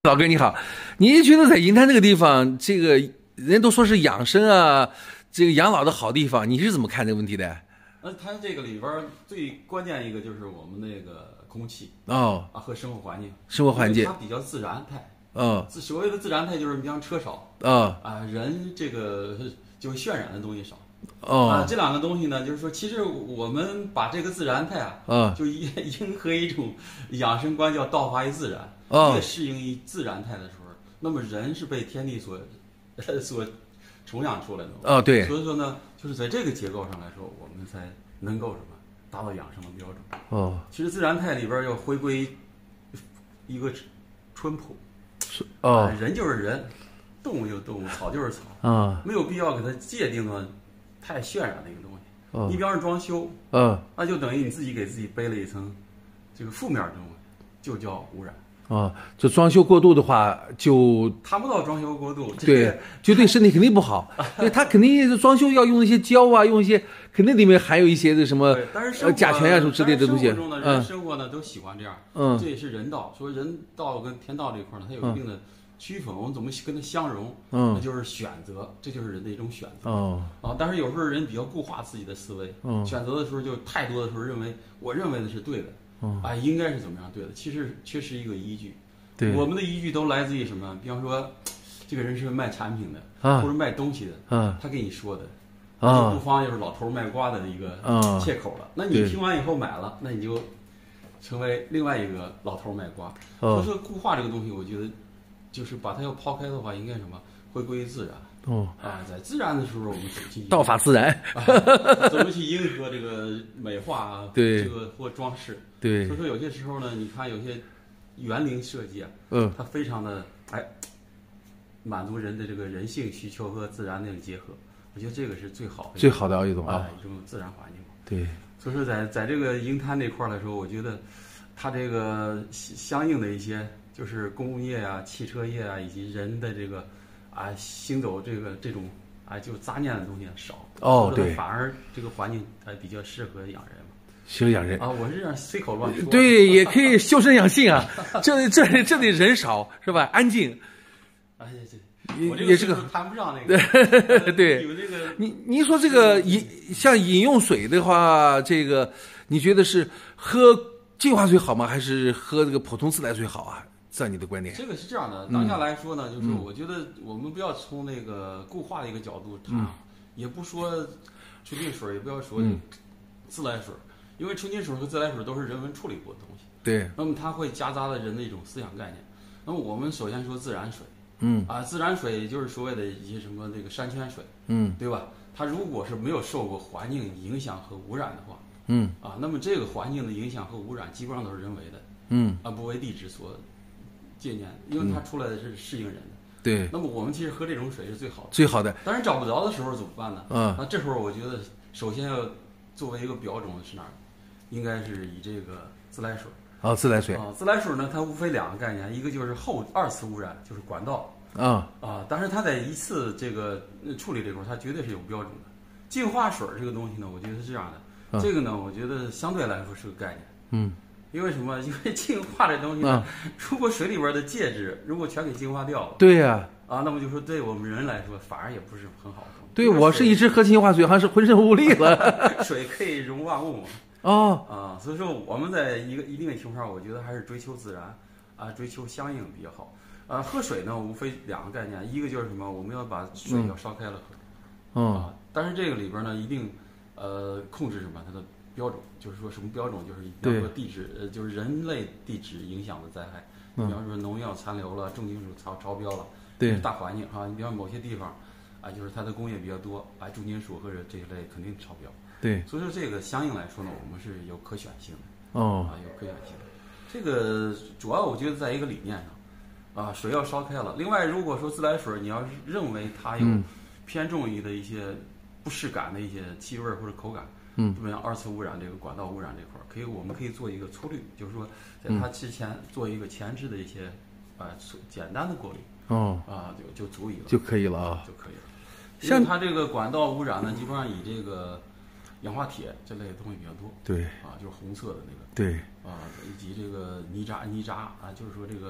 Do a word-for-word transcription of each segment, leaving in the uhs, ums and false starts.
老哥你好，你觉得在银滩这个地方，这个人都说是养生啊，这个养老的好地方，你是怎么看这个问题的？ 那它这个里边最关键一个就是我们那个空气哦啊和生活环境， 生活环境它比较自然态。 哦， 自所谓的自然态就是你像车少哦啊，人这个就渲染的东西少。 哦啊，这两个东西呢，就是说，其实我们把这个自然态啊， 哦就迎迎合一种养生观，叫道化于自然。 哦越适应于自然态的时候，那么人是被天地所所宠养出来的。 哦，对， 所以说呢，就是在这个结构上来说，我们才能够什么达到养生的标准。 哦， 其实自然态里边要回归一个淳朴。 哦啊，人就是人，动物就是动物，草就是草。 啊， 没有必要给它界定的太渲染的一个东西。 哦你比方说装修， 嗯那就等于你自己给自己背了一层这个负面的东西，就叫污染。 哦，这装修过度的话，就谈不到装修过度，这对个， 就对身体肯定不好。对，他肯定装修要用一些胶啊，用一些肯定里面含有一些这什么对，但是生呃活甲醛啊什么之类的东西。 但是生活中的人嗯生活呢都喜欢这样， 嗯这也是人道。说人道跟天道这一块呢，它有一定的区分，我们怎么跟它相融？ 嗯那就是选择，这就是人的一种选择。 哦啊，但是有时候人比较固化自己的思维， 嗯选择的时候就太多的时候认为我认为的是对的， 嗯啊，应该是怎么样对的，其实缺失一个依据。 对我们的依据都来自于什么？比方说，这个人是卖产品的， 啊或者卖东西的， 啊他给你说的， 啊就不妨就是老头卖瓜的一个啊切口了。那你对听完以后买了，那你就成为另外一个老头卖瓜。所哦以说固化这个东西，我觉得就是把它要抛开的话，应该什么？回归于自然。 哦， 啊，在自然的时候，我们怎么去道法自然。 啊怎么去迎合这个美化啊？ 对这个或装饰。 对所以，说有些时候呢，你看有些园林设计啊， 嗯它非常的哎，满足人的这个人性需求和自然的结合。我觉得这个是最好的最好的一种啊啊一种自然环境。 对， 所以说在在这个银滩这块儿来说，我觉得它这个相应的一些就是工业啊、汽车业啊，以及人的这个啊行走这个这种啊就杂念的东西少。 哦对反而这个环境还比较适合养人嘛。 适合养人。 啊，我是这样随口乱说。 对，也可以修身养性啊。这这这里人少是吧？安静。 哎呀，这也我这也是个岁数谈不上那个。 对有这个你您说这个饮像饮用水的话，这个你觉得是喝净化水好吗？还是喝这个普通自来水好啊？在你的观点？ 这个是这样的， 嗯当下来说呢，就是我觉得我们不要从那个固化的一个角度谈， 嗯也不说纯净水，也不要说嗯自来水，因为纯净水和自来水都是人文处理过的东西， 对， 那么它会夹杂了人的一种思想概念。那么我们首先说自然水， 嗯啊，自然水就是所谓的一些什么这个山泉水， 嗯对吧？它如果是没有受过环境影响和污染的话， 嗯啊，那么这个环境的影响和污染基本上都是人为的， 嗯， 啊，不为地质所借鉴，因为它出来的是适应人的。 对， 那么我们其实喝这种水是最好的， 最好的。 但是找不着的时候怎么办呢？ 嗯那这时候我觉得首先要作为一个标准是哪儿？应该是以这个自来水。 哦，自来水。 啊，自来水呢，它无非两个概念，一个就是后二次污染，就是管道啊啊，但是它在一次这个呃处理这块儿，它绝对是有标准的。净化水这个东西呢，我觉得是这样的， 嗯这个呢，我觉得相对来说是个概念。 嗯因为什么？因为净化这东西呢，如果水里边的介质如果全给净化掉了， 对呀、 啊，那么就说对我们人来说反而也不是很好的东西。 对因为我是一直喝净化水，好像是浑身无力了。 水可以溶万物嘛。 哦， 啊，所以说我们在一个一定的情况下，我觉得还是追求自然，啊，追求相应比较好。啊，喝水呢，无非两个概念，一个就是什么，我们要把水要烧开了喝， 嗯啊，但是这个里边呢，一定呃控制什么它的标准，就是说什么标准，就是比方说地质，呃，就是人类地质影响的灾害， 嗯比方说农药残留了，重金属超超标了， 对大环境啊，你比方某些地方啊，就是它的工业比较多，啊，重金属或者这一类肯定超标。 对， 所以说这个相应来说呢，我们是有可选性的。 哦啊，有可选性的。这个主要我觉得在一个理念上，啊，水要烧开了。另外，如果说自来水，你要是认为它有嗯偏重于的一些不适感的一些气味或者口感， 嗯， 比如像二次污染这个管道污染这块儿，可以我们可以做一个粗滤，就是说在它之前做一个前置的一些啊简单的过滤， 哦啊就就足以了， 就可以了啊。 就可以了。 像因为它这个管道污染呢，基本上以这个氧化铁这类的东西比较多。 对啊，就是红色的那个。 对， 啊，以及这个泥渣泥渣啊，就是说这个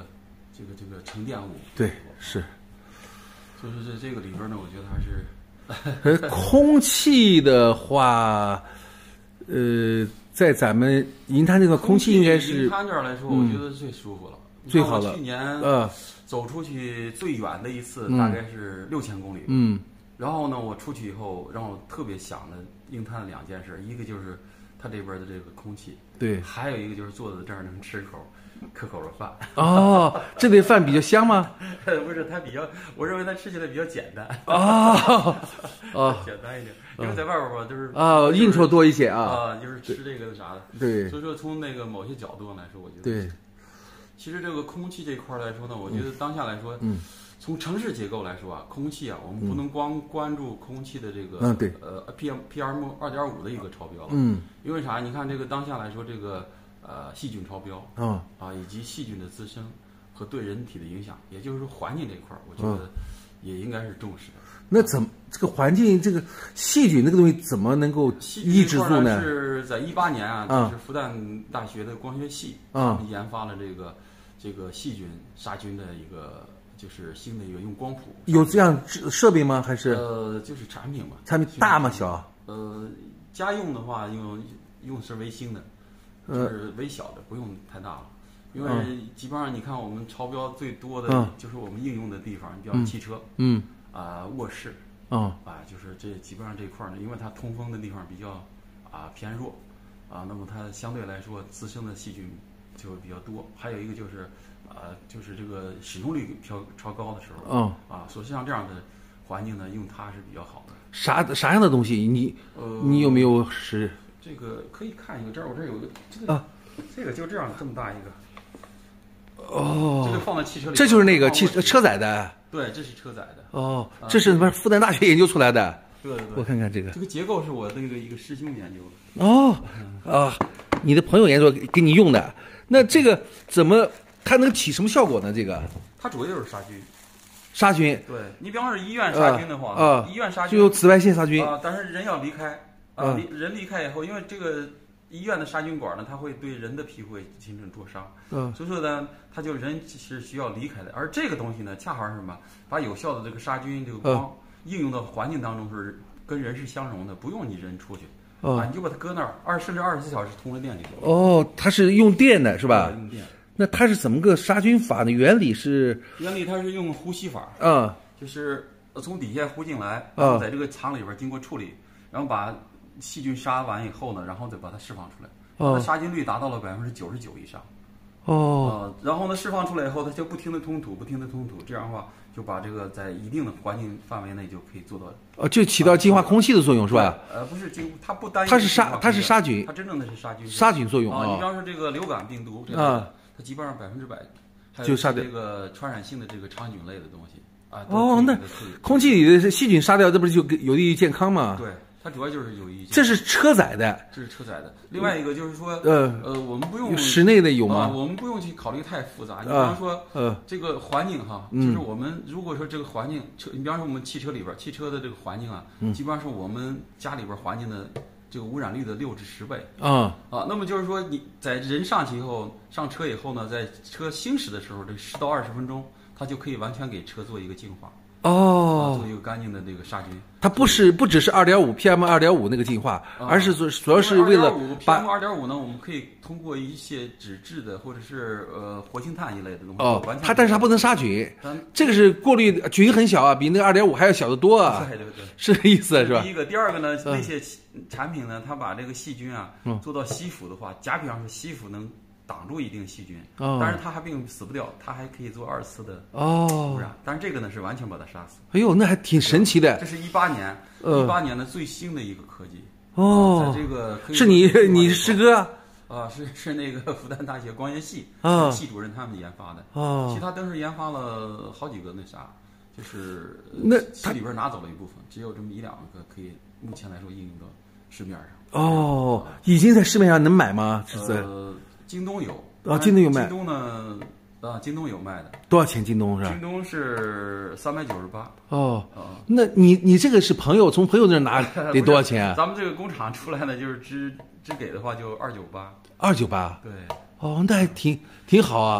这个这个沉淀物。 对，是。 就是这这个里边呢，我觉得还是。 呃，空气的话，呃，在咱们银滩这个空气应该是银滩这儿来说，我觉得最舒服了， 最好了。 去年呃走出去最远的一次大概是六千公里。 嗯。 然后呢，我出去以后，让我特别想的银滩两件事，一个就是它这边的这个空气， 对， 还有一个就是坐在这儿能吃口可口的饭。 哦，这类饭比较香吗？ 不是，它比较，我认为它吃起来比较简单。 哦，哦， 简单一点，因为在外边吧，就是啊，应酬多一些啊， 啊，就是吃这个啥的。 对， 所以说从那个某些角度来说，我觉得对。 其实这个空气这块来说呢，我觉得当下来说，嗯，从城市结构来说啊，空气啊，我们不能光关注空气的这个， 嗯，对， 呃，P M P M 二点五的一个超标了， 嗯， 因为啥？你看这个当下来说，这个呃细菌超标， 啊啊，以及细菌的滋生和对人体的影响，也就是说环境这一块，我觉得也应该是重视的。 那怎么这个环境这个细菌这个东西怎么能够抑制住呢？ 是在一八年啊，就是复旦大学的光学系啊， 他们研发了这个这个细菌杀菌的一个就是新的一个用光谱。 有这样设备吗？还是呃，就是产品嘛。 产品大吗？小？ 呃，家用的话用用是微星的，就是微小的，不用太大了。因为基本上你看我们超标最多的就是我们应用的地方，你比方汽车， 嗯。 啊、呃，卧室， 啊、 啊，就是这基本上这块呢，因为它通风的地方比较啊偏弱，啊，那么它相对来说滋生的细菌就会比较多。还有一个就是，啊，就是这个使用率超超高的时候， 嗯， 啊，所以像这样的环境呢，用它是比较好的。 啥啥样的东西？你呃，你有没有是？ 这个可以看一个，这儿我这儿有个这个、啊，这个就这样这么大一个。 哦， 这个放在汽车里， 这就是那个汽车载的。 对，这是车载的。 哦，这是什么？复旦大学研究出来的。 对对对， 我看看这个。 这个结构是我那个一个师兄研究的。 哦，啊，你的朋友研究给你用的。那这个怎么？它能起什么效果呢？这个？ 它主要就是杀菌。 杀菌。 对，你比方说医院杀菌的话， 啊， 医院杀菌就有紫外线杀菌啊，但是人要离开啊，离人离开以后，因为这个。医院的杀菌管呢，它会对人的皮肤形成灼伤，嗯，所以说呢，它就人是需要离开的。而这个东西呢，恰好是什么？把有效的这个杀菌这个光应用到环境当中是跟人是相容的，不用你人出去， 哦、 啊，你就把它搁那儿，二甚至二十四小时通着电就行。 哦，它是用电的是吧？ 用电。 那它是怎么个杀菌法呢？原理是？ 原理它是用呼吸法， 啊、嗯， 就是从底下呼进来，然后在这个厂里边经过处理，然后把细菌杀完以后呢，然后再把它释放出来，它的杀菌率达到了百分之九十九以上。 哦、 呃，然后呢，释放出来以后，它就不停的通吐，不停的通吐，这样的话就把这个在一定的环境范围内就可以做到。 哦，就起到净化空气的作用是吧？ 呃，不是净，它不单它是杀，它是杀菌， 它真正的是杀菌， 杀菌作用啊。你比方说这个流感病毒，啊，它基本上百分之百， 就杀这个传染性的这个肠菌类的东西啊。 哦，那空气里的细菌杀掉，这不是就有利于健康吗？ 对。它主要就是有一， 这是车载的， 这是车载的。另外一个就是说， 呃呃，我们不用室内的有吗？ 呃、我们不用去考虑太复杂。你比方说，呃，这个环境哈， 嗯、 就是我们如果说这个环境，车，你比方说我们汽车里边，汽车的这个环境啊， 嗯、 基本上是我们家里边环境的这个污染率的六至十倍啊啊。那么就是说，你在人上去以后，上车以后呢，在车行驶的时候，这十到二十分钟，它就可以完全给车做一个净化。 哦， 做一个干净的这个杀菌， 它不是不只是二点五 P M 二点五那个净化， 啊、 而是主主要是为了把 P M 二点五呢，我们可以通过一些纸质的或者是呃活性炭一类的东西。 哦，它但是它不能杀菌，这个是过滤菌很小啊，比那个二点五还要小得多啊。 对对对， 是这意思是吧？ 第一个，第二个呢，那些产品呢，它把这个细菌啊做到吸附的话，假比方说吸附能挡住一定细菌， 哦、 但是它还并死不掉，它还可以做二次的哦污染。但是这个呢是完全把它杀死。 哎呦，那还挺神奇的。 这是一八年，一八、呃、年的最新的一个科技。 哦， 在这个是你你师哥啊？是是那个复旦大学光学系啊系主任他们研发的。 哦， 其他都是研发了好几个那啥，就是那它里边拿走了一部分，只有这么一两个可以目前来说应用到市面上。 哦，已经在市面上能买吗？是在呃。京东有啊，京东有卖。 京东呢，啊，京东有卖的。 多少钱？京东是吧？ 京东是三百九十八。 哦，那你你这个是朋友从朋友那拿得多少钱啊？ 咱们这个工厂出来呢，就是只只给的话就二九八。 二九八。 对。 哦，那还挺挺好啊。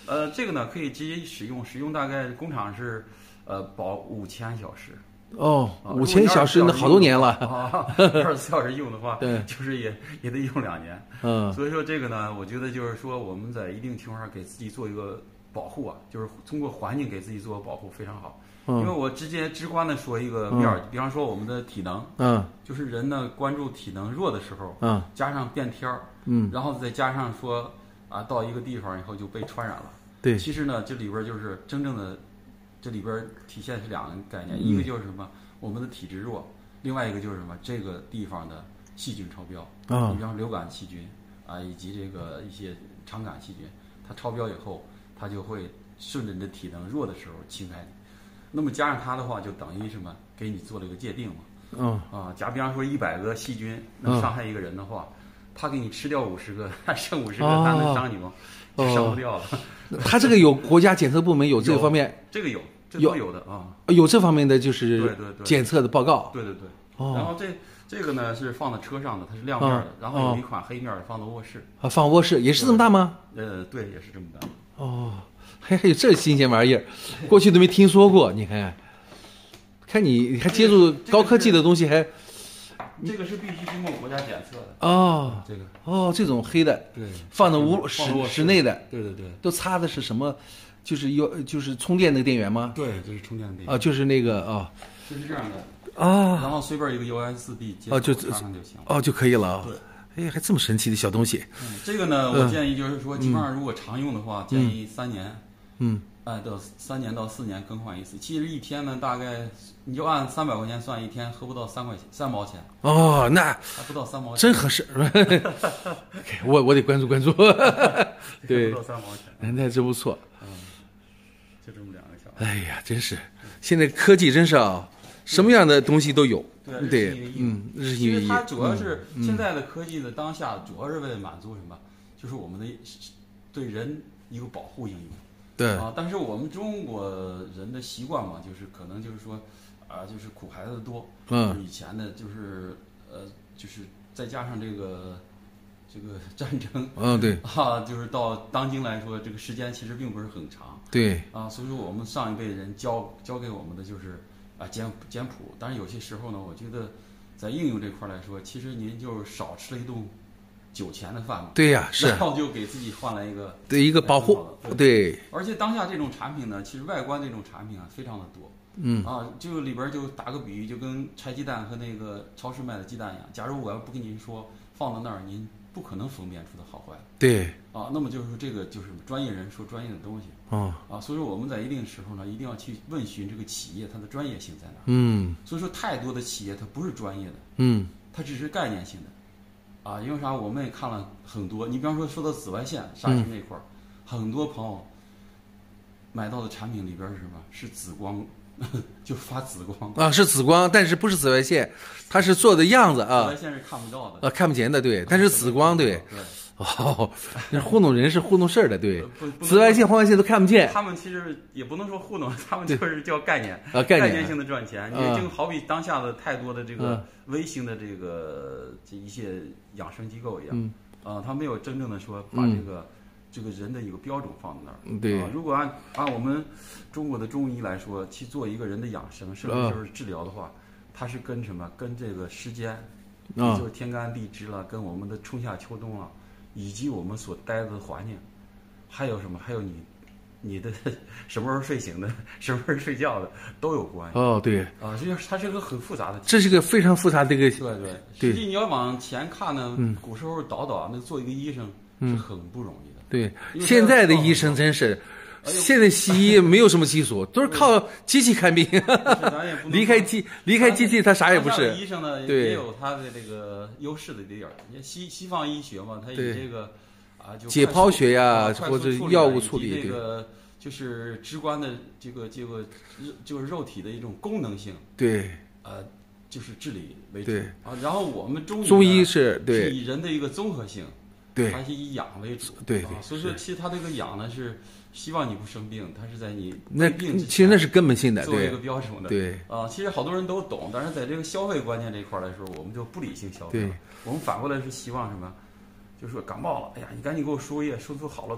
呃，这个呢可以直接使用，使用大概工厂是呃保五千小时。 哦， 啊五千小时那好多年了啊，二十四小时用的话， 对， 就是也也得用两年。 嗯， 所以说这个呢，我觉得就是说我们在一定情况下给自己做一个保护啊，就是通过环境给自己做保护非常好。 嗯， 因为我直接直观的说一个面儿，比方说我们的体能， 嗯， 就是人呢关注体能弱的时候， 嗯， 加上变天儿， 嗯， 然后再加上说啊到一个地方以后就被传染了。 对， 其实呢这里边就是真正的，这里边体现是两个概念，一个就是什么？我们的体质弱，另外一个就是什么？这个地方的细菌超标啊， 你比方流感细菌啊，以及这个一些肠感细菌，它超标以后，它就会顺着你的体能弱的时候侵害你。那么加上它的话，就等于什么？给你做了一个界定嘛。 嗯啊，假比方说一百个细菌能伤害一个人的话，他给你吃掉五十个，还剩五十个，他能伤你吗？就伤不掉了。 他这个有国家检测部门有这个方面， 这个有。这都有的啊， 有这方面的就是对对对检测的报告， 对对对。 哦， 然后这这个呢是放在车上的，它是亮面的，然后有一款黑面的放到卧室。 啊，放卧室也是这么大吗？ 呃，对，也是这么大。 哦，还还有这新鲜玩意儿，过去都没听说过。你看，看你还接触高科技的东西还。 这个是必须经过国家检测的哦， 这个哦，这种黑的， 对， 放在屋室室内的， 对对对， 都插的是什么？就是有就是充电那个电源吗？ 对，这是充电的电源啊，就是那个啊， 就是这样的啊， 然后随便一个 U S 四 B 接哦，就插上就行了， 哦就可以了。 对， 哎，还这么神奇的小东西。 嗯，这个呢，我建议就是说，基本上如果常用的话，建议三年， 嗯， 哎，到三年到四年更换一次。其实一天呢，大概你就按三百块钱算，一天喝不到三块钱，三毛钱。 哦，那还不到三毛钱， 真合适。我我得关注关注。对， 不到三毛钱， 那真不错。 嗯，就这么两个小。 哎呀，真是，现在科技真是啊，什么样的东西都有。对，嗯，日新月异。 其实它主要是现在的科技的当下，主要是为了满足什么？就是我们的对人一个保护应用。 对啊，但是我们中国人的习惯嘛，就是可能就是说，啊，就是苦孩子多。 嗯。 以前的就是呃，就是再加上这个这个战争。 嗯，对。 啊，就是到当今来说，这个时间其实并不是很长。 对。 啊，所以说我们上一辈人教教给我们的就是啊简简朴，但是有些时候呢，我觉得在应用这块来说，其实您就少吃了一顿酒钱的饭嘛。 对呀，是。 然后就给自己换了一个对一个保护。对。 而且当下这种产品呢，其实外观这种产品啊非常的多。 嗯。 啊，就里边就打个比喻，就跟拆鸡蛋和那个超市卖的鸡蛋一样。假如我要不跟您说放到那儿，您不可能分辨出它好坏。 对。 啊，那么就是说这个就是专业人说专业的东西。 哦。 啊，所以说我们在一定时候呢，一定要去问询这个企业它的专业性在哪。 嗯。 所以说，太多的企业它不是专业的。 嗯。 它只是概念性的。啊，因为啥？我们也看了很多。你比方说说到紫外线杀菌那块儿，嗯、很多朋友买到的产品里边是什么？是紫光，就发紫光啊，是紫光，但是不是紫外线，它是做的样子啊。 紫外线是看不到的， 啊，看不见的，对，但是紫光，对。 对。 哦，那糊弄人是糊弄事儿的，对。紫外线、红外线都看不见。 他们其实也不能说糊弄，他们就是叫概念啊，概念概念性的赚钱。你就好比当下的太多的这个微型的这个这一些养生机构一样，啊，他没有真正的说把这个这个人的一个标准放在那儿。 对。 如果按按我们中国的中医来说，去做一个人的养生，甚至就是治疗的话，它是跟什么？跟这个时间，也就是天干地支了，跟我们的春夏秋冬了。以及我们所待的环境，还有什么？还有你，你的什么时候睡醒的，什么时候睡觉的都有关系。 哦，对。 啊，这它是个很复杂的。 这是个非常复杂的一个。 对对。实际你要往前看呢，嗯、古时候倒倒那做一个医生是很不容易的。 对，现在的医生真是。现在西医没有什么技术，都是靠机器看病。离开机离开机器，他啥也不是。 医生呢也有他的这个优势的地儿。西西方医学嘛，他以这个啊就解剖学呀，或者药物处理，这个就是直观的这个这个就是肉体的一种功能性。 对。 呃，就是治理为主。 对。 啊，然后我们中医中医是对以人的一个综合性。 对。 还是以养为主。 对对。 所以说，其实他这个养呢是。希望你不生病，它是在你那病之前其实那是根本性的， 作为一个标准的。 对啊，其实好多人都懂，但是在这个消费观念这一块来说，我们就不理性消费了。我们反过来是希望什么？就是说感冒了，哎呀，你赶紧给我输液，输出好了得了。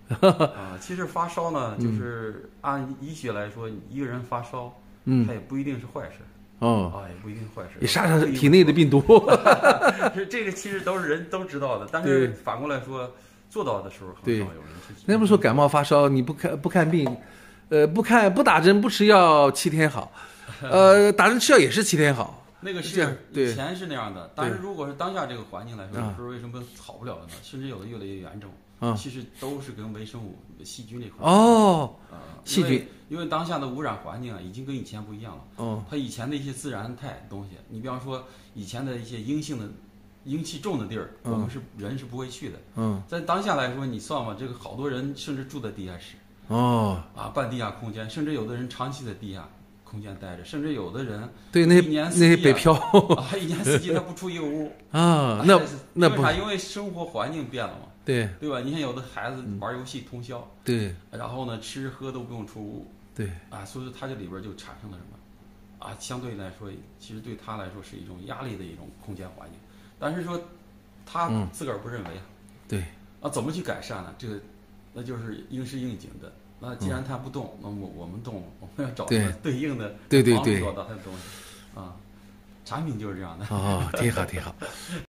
啊，其实发烧呢，就是按医学来说，一个人发烧， 嗯， 它也不一定是坏事。 哦， 啊，也不一定坏事， 也杀杀体内的病毒。 这这个其实都是人都知道的，但是反过来说，做到的时候很少有人去。 那不说感冒发烧，你不看不看病，呃，不看不打针不吃药七天好，呃，打针吃药也是七天好。 那个是以前是那样的，但是如果是当下这个环境来说，有时候为什么好不了了呢？甚至有的越来越严重。 啊， 其实都是跟微生物、细菌这块哦， 啊， 细菌， 因为当下的污染环境啊，已经跟以前不一样了。 哦， 它以前的一些自然态东西，你比方说以前的一些阴性的、阴气重的地儿，我们是人是不会去的。 嗯， 在当下来说，你算吧，这个好多人甚至住在地下室。 哦， 啊，半地下空间，甚至有的人长期在地下空间待着，甚至有的人对那一年那些北漂啊，一年四季他不出一个屋啊，那那不为啥？因为生活环境变了嘛。 对对吧？你看有的孩子玩游戏通宵， 对， 然后呢吃喝都不用出屋， 对啊，所以说他这里边就产生了什么啊？相对来说，其实对他来说是一种压力的一种空间环境，但是说他自个儿不认为啊， 对啊，怎么去改善呢？这个那就是应时应景的。那既然他不动，那么我们动，我们要找对应的对对对做到他的东西啊，产品就是这样的。 哦，挺好挺好。